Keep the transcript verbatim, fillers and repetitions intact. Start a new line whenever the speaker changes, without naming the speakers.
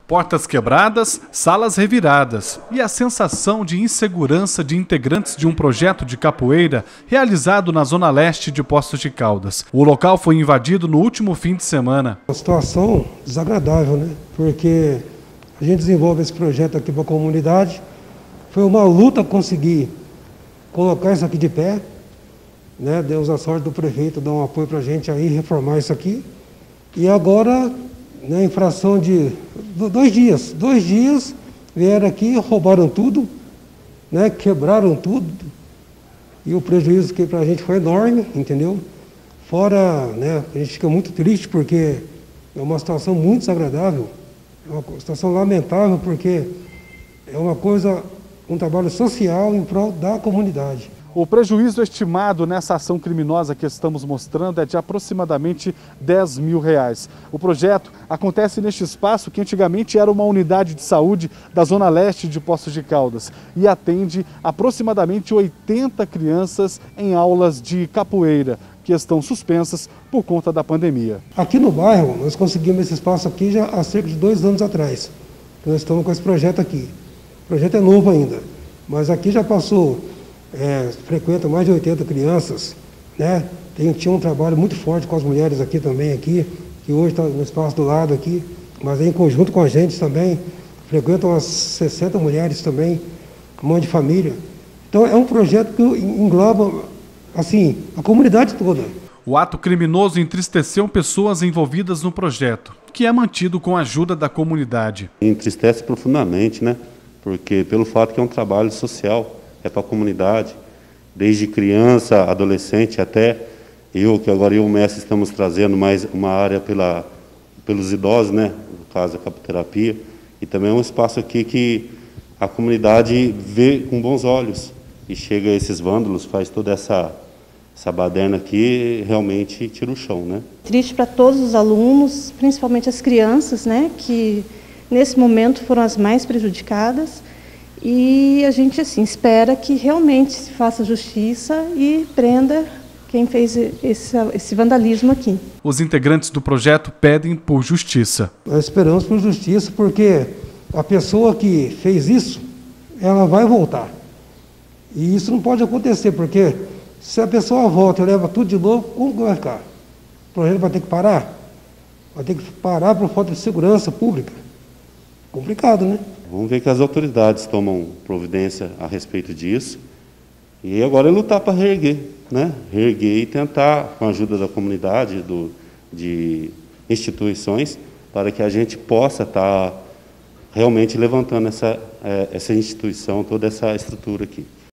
Portas quebradas, salas reviradas e a sensação de insegurança de integrantes de um projeto de capoeira realizado na zona leste de Poços de Caldas. O local foi invadido no último fim de semana.
Uma situação desagradável, né? Porque a gente desenvolve esse projeto aqui para a comunidade. Foi uma luta conseguir colocar isso aqui de pé, né? Deus a sorte do prefeito dar um apoio para a gente aí reformar isso aqui. E agora, na infração de dois dias, dois dias vieram aqui, roubaram tudo, né? Quebraram tudo. E o prejuízo que para a gente foi enorme, entendeu? Fora, né? A gente fica muito triste porque é uma situação muito desagradável, é uma situação lamentável porque é uma coisa, um trabalho social em prol da comunidade.
O prejuízo estimado nessa ação criminosa que estamos mostrando é de aproximadamente dez mil reais. O projeto acontece neste espaço que antigamente era uma unidade de saúde da zona leste de Poços de Caldas e atende aproximadamente oitenta crianças em aulas de capoeira que estão suspensas por conta da pandemia.
Aqui no bairro, nós conseguimos esse espaço aqui já há cerca de dois anos atrás. Nós estamos com esse projeto aqui. O projeto é novo ainda, mas aqui já passou... É, frequenta mais de oitenta crianças, né? Tem, tinha um trabalho muito forte com as mulheres aqui também, aqui, que hoje está no espaço do lado aqui, mas aí, em conjunto com a gente também, frequentam umas sessenta mulheres também, mãe de família. Então é um projeto que engloba, assim, a comunidade toda.
O ato criminoso entristeceu pessoas envolvidas no projeto, que é mantido com a ajuda da comunidade.
Entristece profundamente, né? Porque pelo fato que é um trabalho social, é para a comunidade, desde criança, adolescente, até eu, que agora eu e o mestre estamos trazendo mais uma área pela, pelos idosos, né? No caso, a capoterapia, e também é um espaço aqui que a comunidade vê com bons olhos, e chega esses vândalos, faz toda essa, essa baderna aqui, realmente tira o chão, né?
Triste para todos os alunos, principalmente as crianças, né? Que nesse momento foram as mais prejudicadas. E a gente assim, espera que realmente se faça justiça e prenda quem fez esse, esse vandalismo aqui.
Os integrantes do projeto pedem por justiça.
Nós esperamos por justiça porque a pessoa que fez isso, ela vai voltar. E isso não pode acontecer, porque se a pessoa volta e leva tudo de novo, como que vai ficar? O projeto vai ter que parar? Vai ter que parar por falta de segurança pública. Complicado, né?
Vamos ver que as autoridades tomam providência a respeito disso. E agora é lutar para reerguer, né? Reerguer e tentar, com a ajuda da comunidade, do, de instituições, para que a gente possa estar realmente levantando essa, essa instituição, toda essa estrutura aqui.